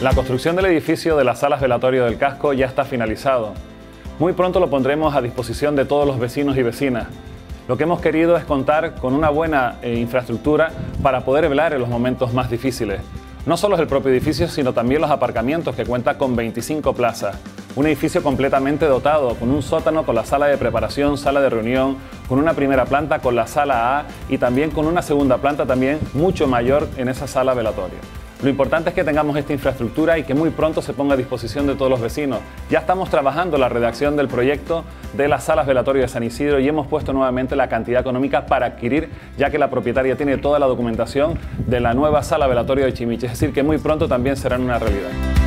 La construcción del edificio de las salas velatorio del casco ya está finalizado. Muy pronto lo pondremos a disposición de todos los vecinos y vecinas. Lo que hemos querido es contar con una buena infraestructura para poder velar en los momentos más difíciles. No solo es el propio edificio, sino también los aparcamientos, que cuenta con 25 plazas. Un edificio completamente dotado, con un sótano, con la sala de preparación, sala de reunión, con una primera planta, con la sala A y también con una segunda planta también mucho mayor en esa sala velatoria. Lo importante es que tengamos esta infraestructura y que muy pronto se ponga a disposición de todos los vecinos. Ya estamos trabajando la redacción del proyecto de las salas velatorio de San Isidro y hemos puesto nuevamente la cantidad económica para adquirir, ya que la propietaria tiene toda la documentación de la nueva sala velatorio de Chimichi. Es decir, que muy pronto también serán una realidad.